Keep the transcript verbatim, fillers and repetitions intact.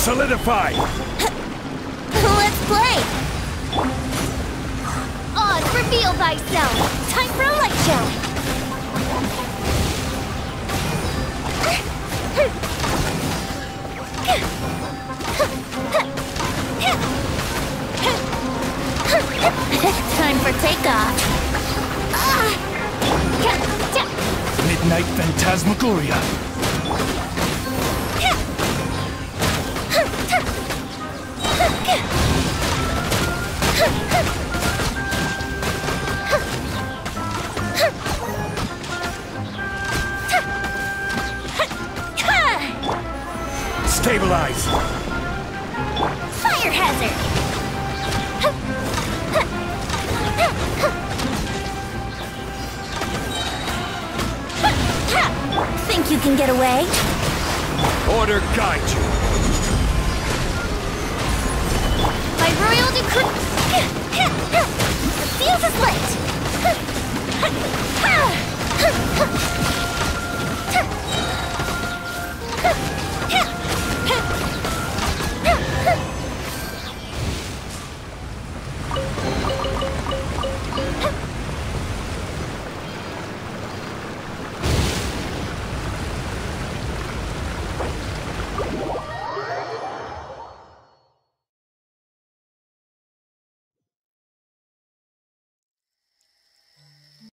Solidify! Let's play! Oz, reveal thyself! Time for a light show! Time for takeoff! Midnight Phantasmagoria! Stabilize! Fire hazard! Think you can get away? Order guide you! By royal decree... The fuse is lit!